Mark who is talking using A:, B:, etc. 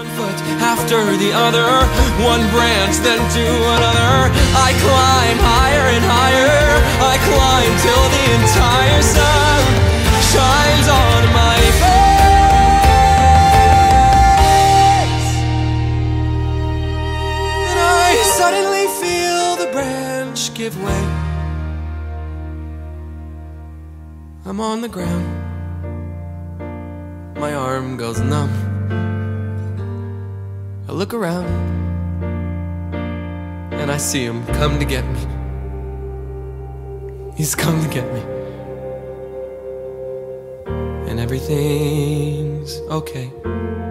A: One foot after the other, one branch then to another. I climb higher and higher. I climb till the entire sun shines on my face. And I suddenly feel the branch give way. I'm on the ground. My arm goes numb. I look around and I see him come to get me. He's come to get me. And everything's okay.